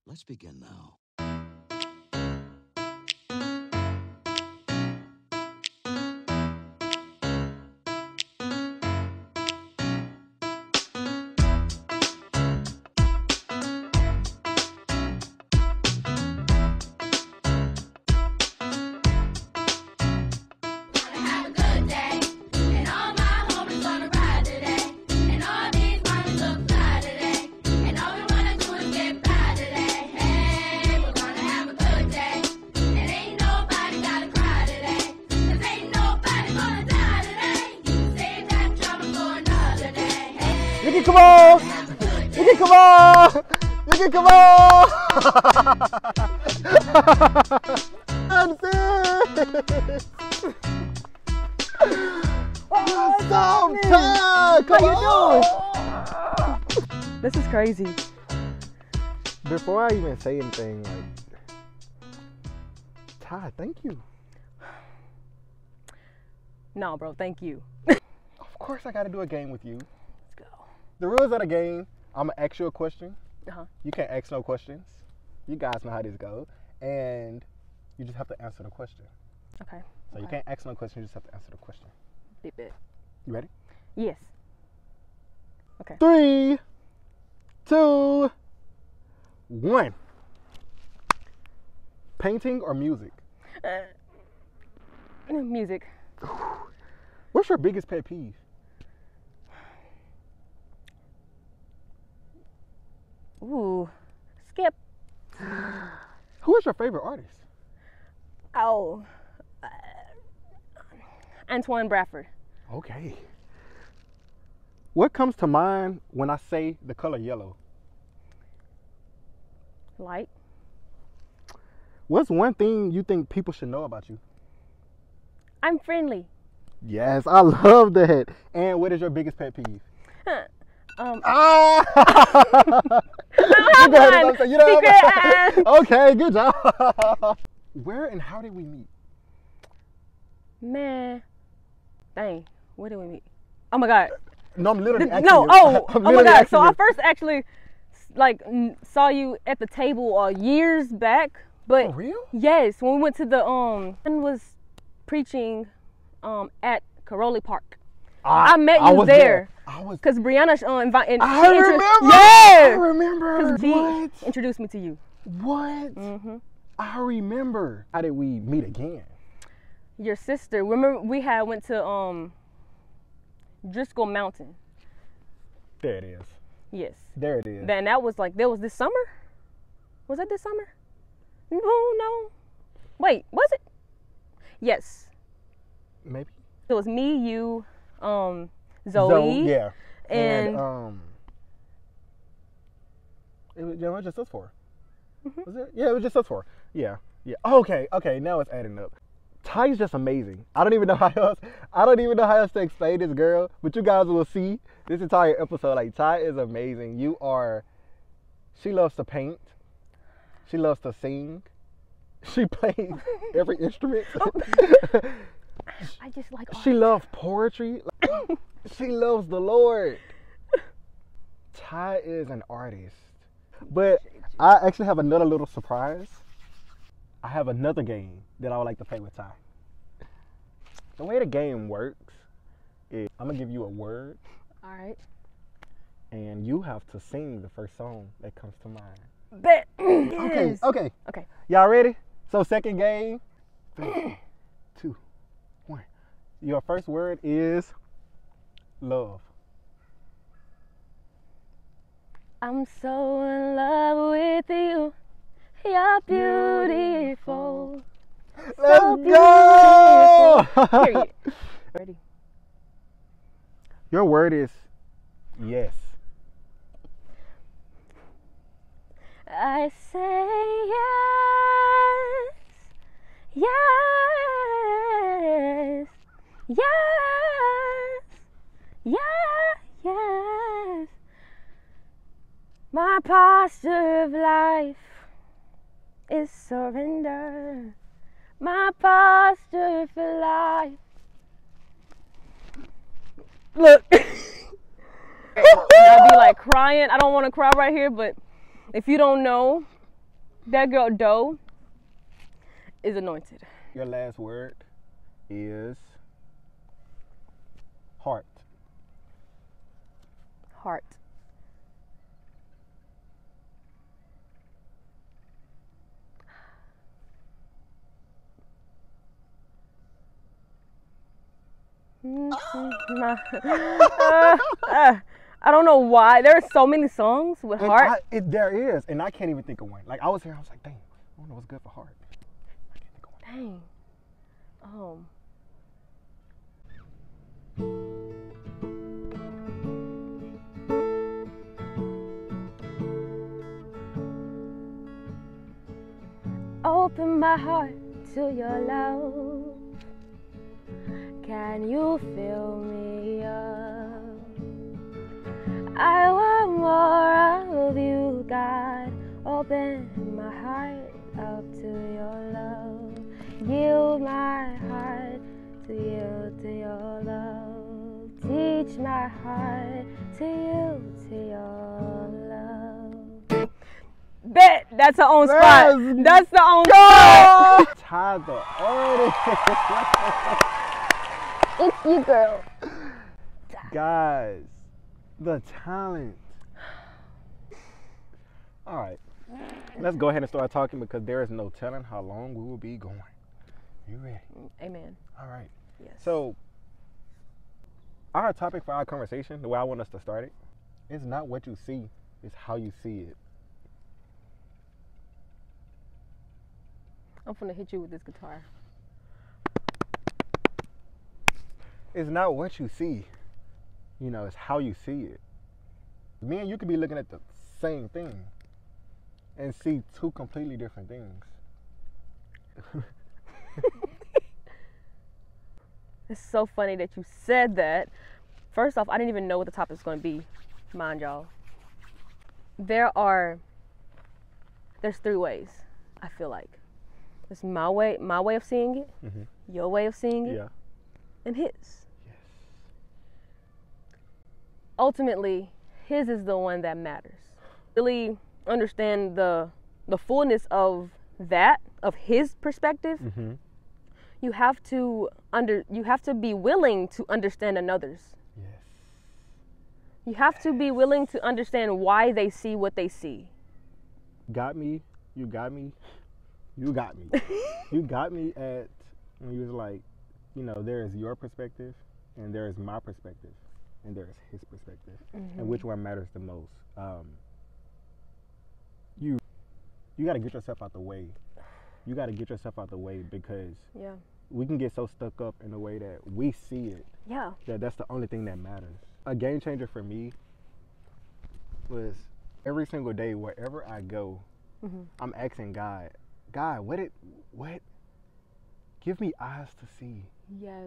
Let's begin now. Nikki, come on! Nikki, come on! Nikki, come on! That's it! You're so tired! Come on! This is crazy. Before I even say anything, like, Ty, thank you. No, bro, thank you. Of course I gotta do a game with you. Let's go. The rules of the game, I'm gonna ask you a question. Uh-huh. You can't ask no questions. You guys know how this goes. And you just have to answer the question. Okay. So you can't ask no question, you just have to answer the question. Bit bit. You ready? Yes. Okay. 3, 2, 1. Painting or music? Music. What's your biggest pet peeve? Ooh. Skip. Who is your favorite artist? Oh. Antoine Bradford. Okay. What comes to mind when I say the color yellow? Light. What's one thing you think people should know about you? I'm friendly. Yes, I love that. And what is your biggest pet peeve? I You don't go ahead have and say one. you don't have Secret. one. Okay, good job. Where and how did we meet? Man. Dang. Where did we meet? Oh my God. No, I'm literally asking No. you. Oh. I'm Oh my literally God. asking So you. I first actually saw you at the table years back. But For real? yes, when we went to the and was preaching at Caroli Park. I met you was there. I was. Cause Brianna invited. I remember. Yeah. I remember. Cause she What? introduced me to you. What? Mhm. I remember. How did we meet again? Your sister. Remember we had went to Driscoll Mountain. There it is. Yes. There it is. Then that was this summer. Was that this summer? No. Wait, was it? Yes. Maybe. It was me, you, Zoe. Yeah. And it was just us four. Mhm. Was it? Yeah, it was just us four. Yeah. Okay. Now it's adding up. Ty's just amazing. I don't even know how else to explain this girl, but you guys will see this entire episode. Like, Ty is amazing. She loves to paint. She loves to sing. She plays every instrument. I just like art. She loves poetry. She loves the Lord. Ty is an artist. But I actually have another little surprise. I have another game that I would like to play with Ty. The way the game works is I'm going to give you a word. All right. And you have to sing the first song that comes to mind. Bet. Okay. Okay. Y'all ready? So second game. 3, 2, 1. Your first word is love. I'm so in love with you. You're beautiful. Let's So go! beautiful. Period. Ready? Your word is yes. I say yes. Yes. My posture of life is surrender. My posture for life. Look. I'll be like crying. I don't want to cry right here, but if you don't know, That girl Doe is anointed. Your last word is heart. Heart. I don't know why. There are so many songs with And heart. there is, and I can't even think of one. Like I was here, I was like, dang, I don't know what's good for heart. I can't think of one. Dang. Open my heart to your love. Can you fill me up? I want more of you, God. Open my heart up to your love. Yield my heart to yield to your love. Teach my heart to yield to your love. Bet that's her own spot. Yes. That's the own spot. Ty the artist. It's you, girl. Guys, the talent. All right, let's go ahead and start talking because there is no telling how long we will be going. You ready? Amen. All right. Yes. So, our topic for our conversation, the way I want us to start it, is not what you see, it's how you see it. I'm gonna hit you with this guitar. It's not what you see, it's how you see it. Me and you could be looking at the same thing and see two completely different things. It's so funny that you said that. First off, I didn't even know what the topic was going to be, mind y'all. There's 3 ways, I feel like. There's my way of seeing it, your way of seeing it, Yeah. and his. Yes. Ultimately, his is the one that matters. Really understand the fullness of that, of his perspective. Mm-hmm. You have to be willing to understand another's. Yes. You have to be willing to understand why they see what they see. Got me. You got me. You got me. You got me at when you was like, there is your perspective and there is my perspective and there is his perspective. And which one matters the most? You got to get yourself out the way. You got to get yourself out the way because we can get so stuck up in the way that we see it. Yeah. That's the only thing that matters. A game changer for me was every single day, wherever I go, I'm asking God, what? Give me eyes to see. Yes.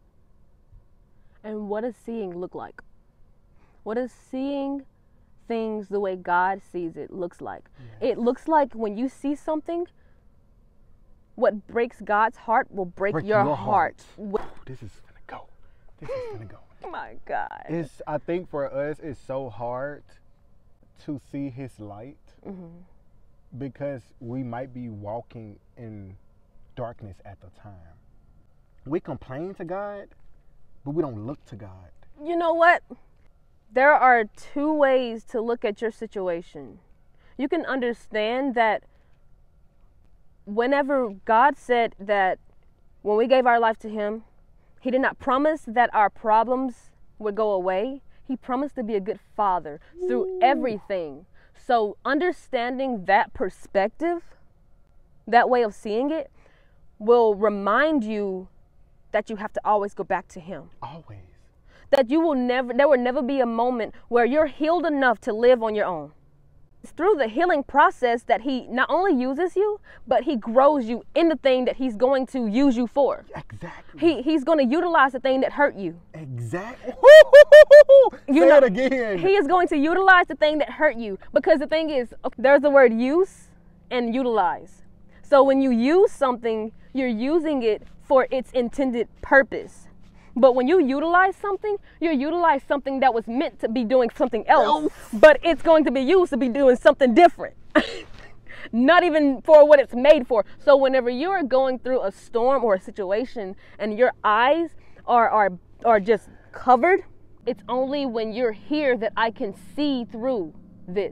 And what does seeing look like? What does seeing things the way God sees it looks like? Yes. It looks like when you see something, what breaks God's heart will break your heart. This is gonna go. This is gonna go. Oh my God. I think for us, it's so hard to see His light because we might be walking in darkness at the time. We complain to God, but we don't look to God. You know what? There are 2 ways to look at your situation. You can understand that whenever God said that when we gave our life to Him, He did not promise that our problems would go away. He promised to be a good father through everything. So understanding that perspective, that way of seeing it, will remind you that you have to always go back to Him. Always. That there will never be a moment where you're healed enough to live on your own. It's through the healing process that He not only uses you, but He grows you in the thing that He's going to use you for. Exactly. He's going to utilize the thing that hurt you. Exactly. Say it again. He is going to utilize the thing that hurt you, because the thing is, there's the word use and utilize. So when you use something, you're using it for its intended purpose. But when you utilize something, you utilize something that was meant to be doing something else, but it's going to be used to be doing something different. not even for what it's made for. So whenever you are going through a storm or a situation and your eyes are just covered, it's only when you're here that I can see through this.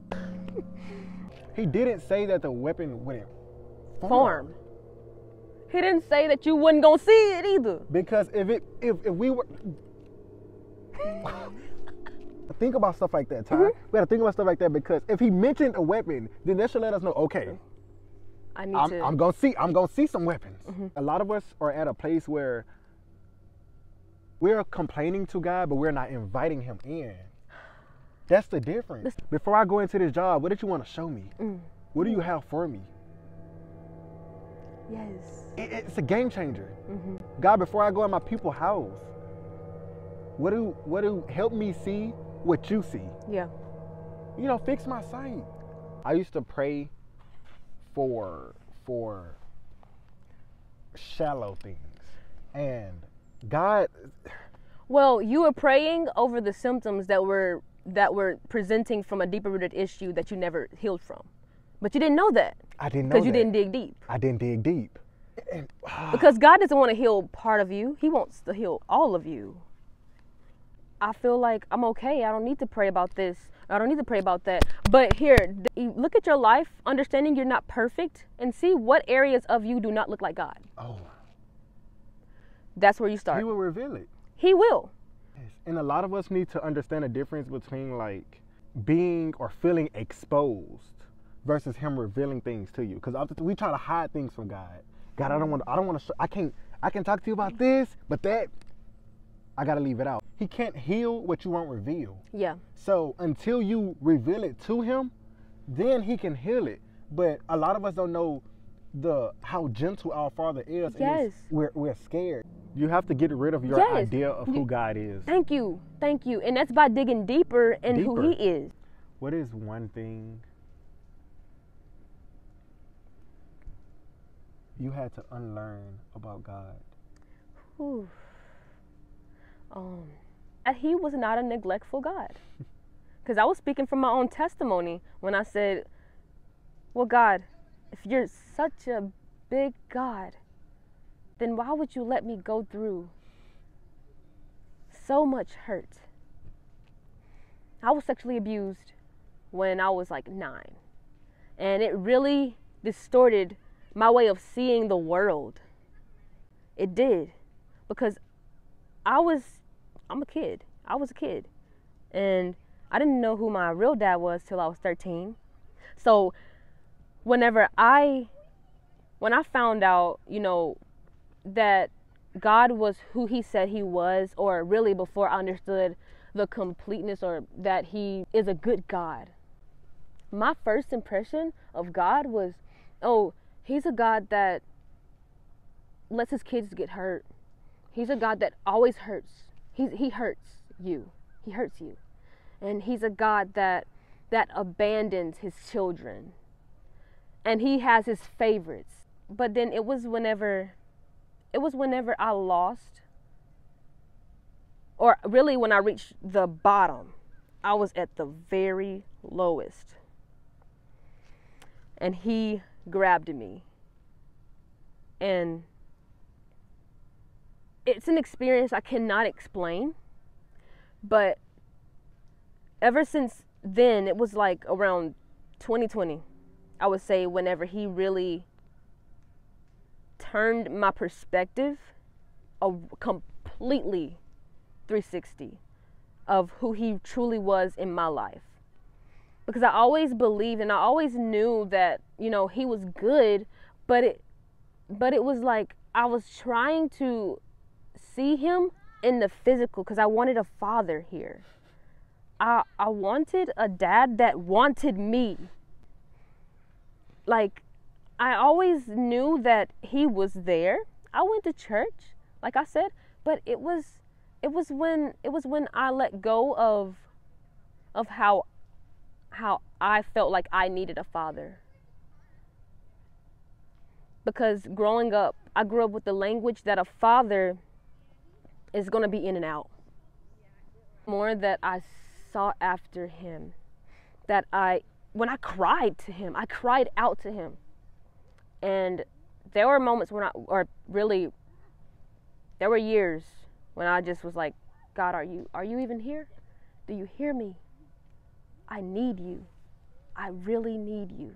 He didn't say that the weapon wouldn't Form. He didn't say that you wasn't gonna see it either. Because if we were think about stuff like that, Ty. We gotta think about stuff like that, because if he mentioned a weapon, then that should let us know, okay, I'm gonna see some weapons. A lot of us are at a place where we're complaining to God, but we're not inviting him in. That's the difference. Before I go into this job, what did you want to show me? What do you have for me? Yes. It's a game changer. God, before I go in my people's house, what do help me see what you see? Yeah. You know, fix my sight. I used to pray for shallow things, and God. Well, you were praying over the symptoms that were presenting from a deeper rooted issue that you never healed from, but you didn't know that. I didn't know because you didn't dig deep. I didn't dig deep. Because God doesn't want to heal part of you; He wants to heal all of you. I feel like I'm okay. I don't need to pray about this. I don't need to pray about that. But here, look at your life, understanding you're not perfect, and see what areas of you do not look like God. Oh. That's where you start. He will reveal it. He will. Yes. And a lot of us need to understand the difference between like being or feeling exposed versus him revealing things to you. Because we try to hide things from God. God, I don't want to. I can talk to you about this, but that I gotta leave it out. He can't heal what you won't reveal. Yeah. So until you reveal it to him, then he can heal it. But a lot of us don't know how gentle our Father is. Yes. And we're scared. You have to get rid of your idea of who God is. Thank you. And that's by digging deeper in who He is. What is one thing you had to unlearn about God? Ooh. He was not a neglectful God. Because I was speaking from my own testimony when I said, well, God, if you're such a big God, then why would you let me go through so much hurt? I was sexually abused when I was like 9. And it really distorted my way of seeing the world. It did. Because I'm a kid. I was a kid. And I didn't know who my real dad was till I was 13. So when I found out, that God was who He said He was, or really before I understood the completeness or that He is a good God, my first impression of God was, oh, He's a God that lets His kids get hurt. He's a God that always hurts. He hurts you. He hurts you. And He's a God that abandons His children. And He has His favorites. But then it was whenever I lost, or really when I reached the bottom, I was at the very lowest. And He grabbed me. And it's an experience I cannot explain, but ever since then, it was like around 2020, I would say, whenever He really turned my perspective completely 360 of who He truly was in my life. Because I always believed and I always knew that, He was good, but it was like I was trying to see Him in the physical, because I wanted a father here. I wanted a dad that wanted me. Like, I always knew that He was there. I went to church, like I said, but it was when I let go of how I felt like I needed a father. Because growing up, I grew up with the language that a father is going to be in and out. More that I sought after Him, that I when I cried to him, I cried out to him. And there were moments when there were years when I just was like, God, are you even here? Do you hear me? I need you. I really need you.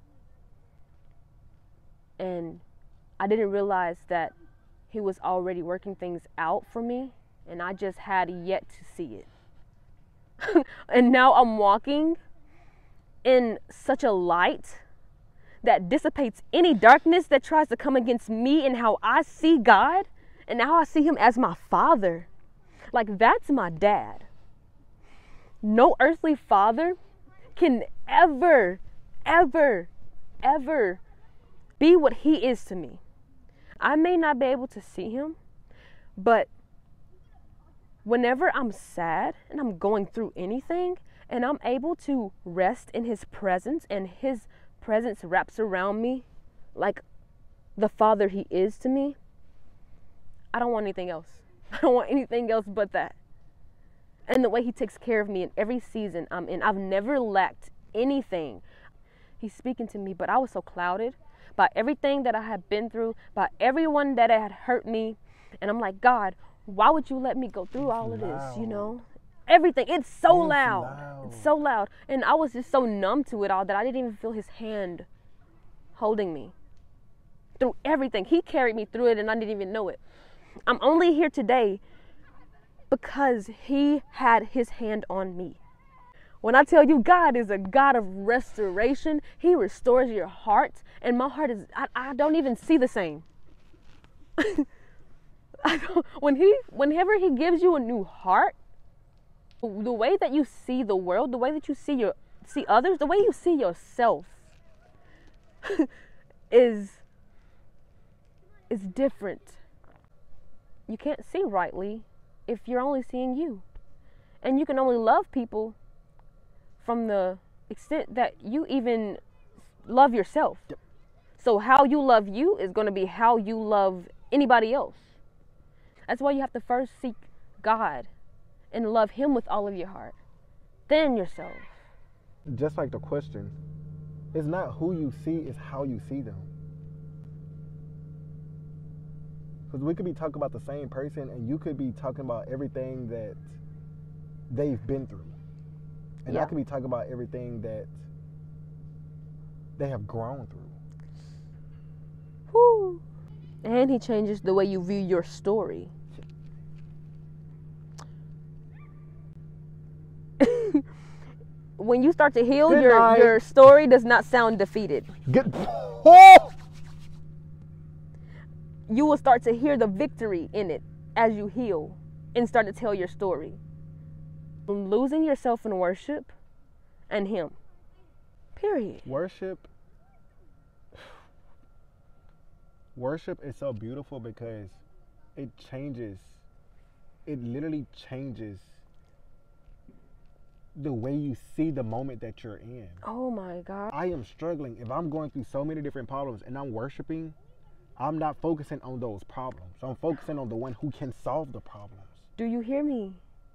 And I didn't realize that he was already working things out for me, and I just had yet to see it. And now I'm walking in such a light that dissipates any darkness that tries to come against me and how I see God, and now I see him as my father. Like, that's my dad. No earthly father can ever, ever, ever be what he is to me. I may not be able to see him, but whenever I'm sad and I'm going through anything and I'm able to rest in his presence and his presence wraps around me like the father he is to me, I don't want anything else. I don't want anything else but that. And the way he takes care of me in every season I'm in, I've never lacked anything. He's speaking to me, but I was so clouded by everything that I had been through, by everyone that had hurt me. And I'm like, God, why would you let me go through all of this, you know? Everything, it's so loud. It's so loud. And I was just so numb to it all that I didn't even feel his hand holding me through everything. He carried me through it and I didn't even know it. I'm only here today because he had his hand on me. When I tell you God is a God of restoration, he restores your heart. And my heart is, I don't even see the same. Whenever he gives you a new heart, the way that you see the world, the way that you see others, the way you see yourself is different. You can't see rightly if you're only seeing you. And you can only love people from the extent that you even love yourself. Yep. So how you love you is going to be how you love anybody else. That's why you have to first seek God and love him with all of your heart, then yourself. Just like the question, it's not who you see, it's how you see them. Because we could be talking about the same person and you could be talking about everything that they've been through. And I could be talking about everything that they have grown through. Woo. And he changes the way you view your story. When you start to heal, your story does not sound defeated. You will start to hear the victory in it as you heal and start to tell your story. From losing yourself in worship and him. Period. Worship is so beautiful because it literally changes the way you see the moment that you're in. Oh my God. I am struggling. If I'm going through so many different problems and I'm worshiping, I'm not focusing on those problems. I'm focusing on the one who can solve the problems. Do you hear me?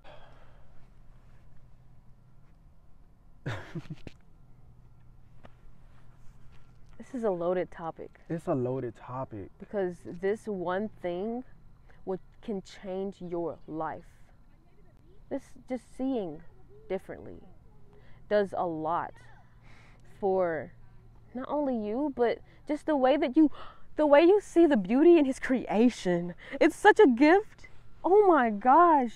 This is a loaded topic. It's a loaded topic. Because this one thing can change your life. This just seeing differently does a lot for not only you, but just the way you see the beauty in his creation. It's such a gift. Oh my gosh.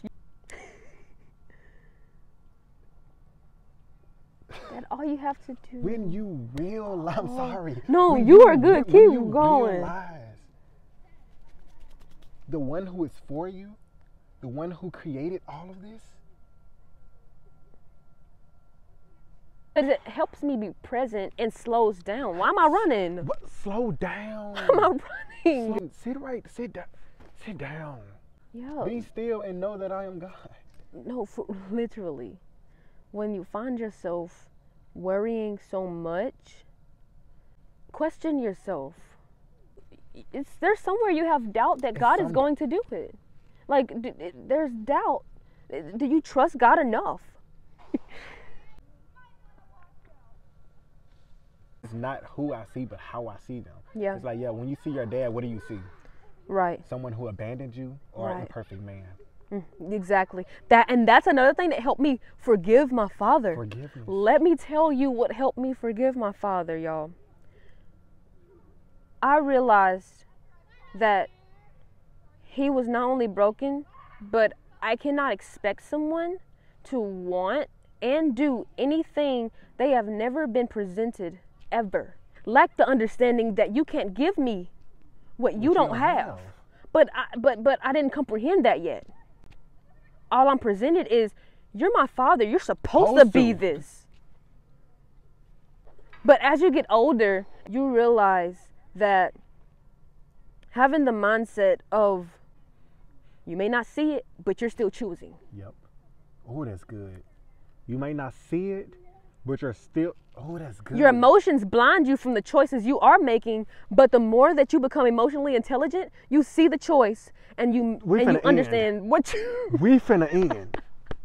That all you have to do. When you realize, I'm sorry. No, when you are good. Keep going. Realize the one who is for you, the one who created all of this. But it helps me be present and slows down. Why am I running? What? Slow down. Why am I running? Sit down. Yeah. Be still and know that I am God. No, literally. When you find yourself worrying so much, question yourself. There's somewhere you have doubt that God is going to do it. Like, there's doubt. Do you trust God enough? not who I see, but how I see them. Yeah. It's like, yeah, when you see your dad, what do you see? Right. Someone who abandoned you or an Right. imperfect man? Exactly. That's another thing that helped me forgive my father. Forgiveness. Let me tell you what helped me forgive my father, y'all. I realized that he was not only broken, but I cannot expect someone to want and do anything they have never been presented ever. Lack the understanding that you can't give me what you don't have. But I didn't comprehend that yet. All I'm presented is, you're my father. You're supposed to be this. But as you get older, you realize that having the mindset of, you may not see it, but you're still choosing. Yep. Oh, that's good. You may not see it, but you're still, oh, that's good. Your emotions blind you from the choices you are making, but the more that you become emotionally intelligent, you see the choice and you understand what you... We finna end.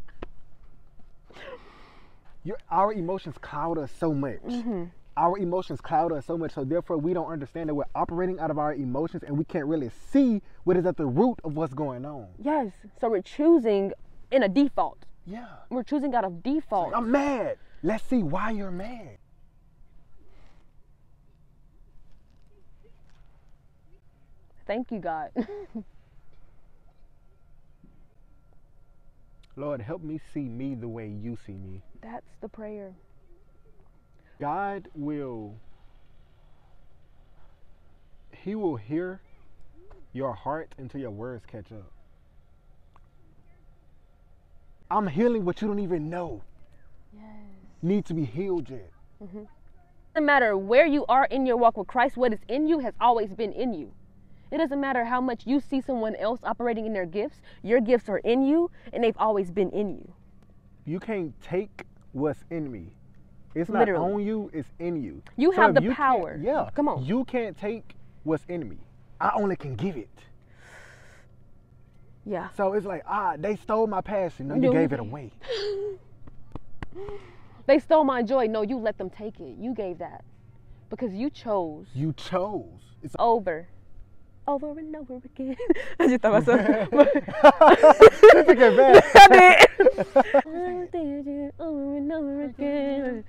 Our emotions cloud us so much. Our emotions cloud us so much, so therefore we don't understand that we're operating out of our emotions and we can't really see what is at the root of what's going on. Yes, so we're choosing in a default. Yeah. We're choosing out of default. Like, I'm mad. Let's see why you're mad. Thank you, God. Lord, help me see me the way you see me. That's the prayer. God will, He will hear your heart until your words catch up. I'm healing what you don't even know. Yes. Need to be healed yet. No matter where you are in your walk with Christ, what is in you has always been in you. It doesn't matter how much you see someone else operating in their gifts. Your gifts are in you, and they've always been in you. You can't take what's in me. It's not Literally. on you, it's in you. You So have if the you power. can't- Yeah. Come on. You can't take what's in me. I only can give it. Yeah. So it's like, they stole my passion. No, you No, gave you it away. They stole my joy. No, you let them take it. You gave that. Because you chose You chose. It's over and over again. I just thought myself. This is getting bad. I did. Over and over again.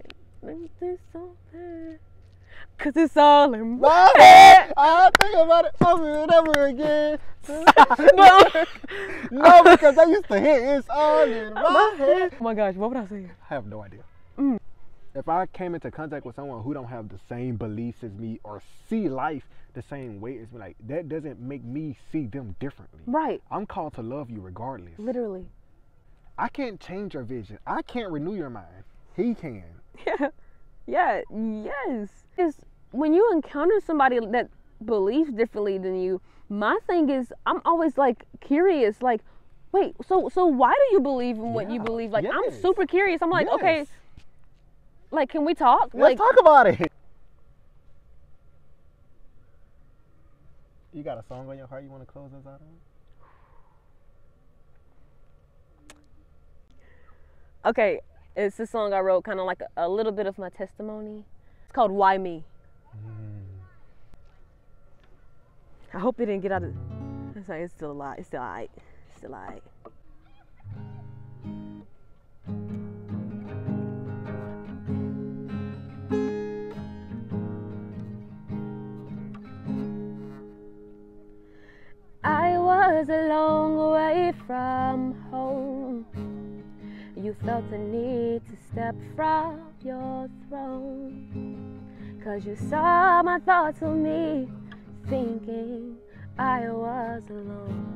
Cause it's all in my head. I think about it over and over again. But- No, because I used to hear it's all in my head. Oh my gosh, what would I say? I have no idea. Mm. If I came into contact with someone who don't have the same beliefs as me or see life the same way as me, like, that doesn't make me see them differently. Right. I'm called to love you regardless. Literally. I can't change your vision. I can't renew your mind. He can. Yeah. Yeah. Yes. Because when you encounter somebody that believes differently than you, my thing is, I'm always like curious, like, wait, so why do you believe in what you Yeah. believe? Like, I'm Yes. super curious. I'm like, okay, Yes. like, can we talk? Let's talk about it. You got a song on your heart you want to close us out on? Okay, it's a song I wrote, kind of like a little bit of my testimony. It's called Why Me? I hope they didn't get out of it's like, it's still alive. It's still alright. It's still alright. I was a long way from home. You felt the need to step from your throne. 'Cause you saw my thoughts of me, thinking I was alone.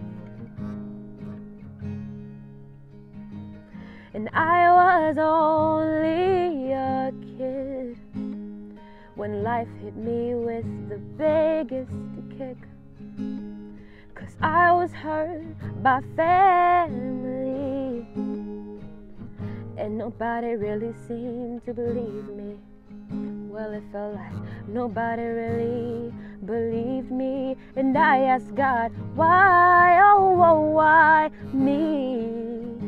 And I was only a kid when life hit me with the biggest kick. 'Cause I was hurt by family, and nobody really seemed to believe me. Well, it felt like nobody really believed me. And I asked God, why, oh, why me?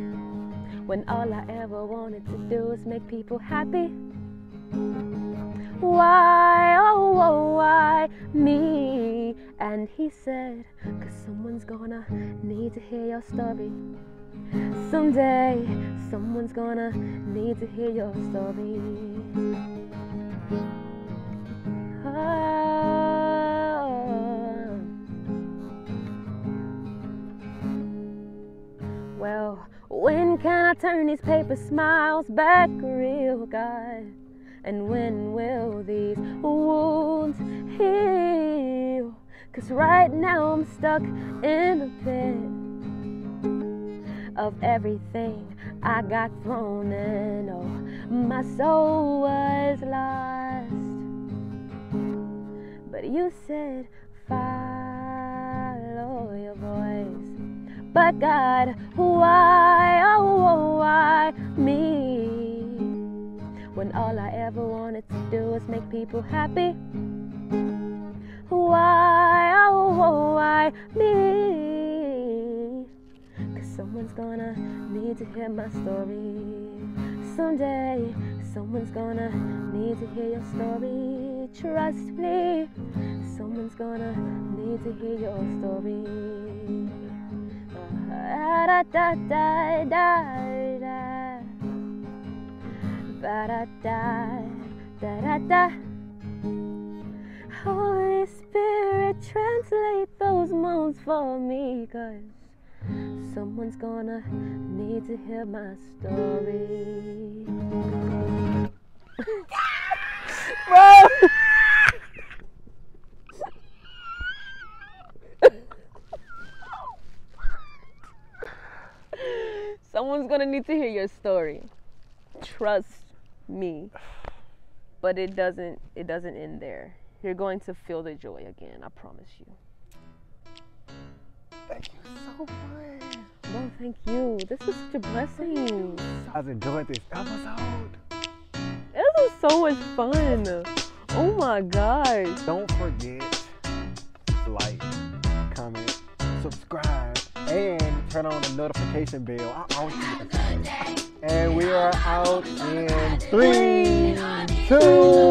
When all I ever wanted to do was make people happy. why, oh, why me? And he said, 'cause someone's gonna need to hear your story. Someday, someone's gonna need to hear your story. Well, when can I turn these paper smiles back real, God? And when will these wounds heal? 'Cause right now I'm stuck in the pit of everything I got thrown in. Oh, my soul was lost, but you said follow your voice. But God, why, oh, why me? When all I ever wanted to do was make people happy. Why, oh, why me? 'Cause someone's gonna need to hear my story. Someday, someone's gonna need to hear your story. Trust me, someone's gonna need to hear your story. Da da da da da, ba da da da da da. Holy Spirit, translate those moans for me, 'cause someone's gonna need to hear my story. Someone's gonna need to hear your story. Trust me. But it doesn't end there. You're going to feel the joy again, I promise you. Thank you so much. No, thank you. This is such a blessing. I've enjoyed this episode. This was so much fun. Oh my gosh. Don't forget to like, comment, subscribe, and turn on the notification bell. I always forget to. And we are out in 3, 2,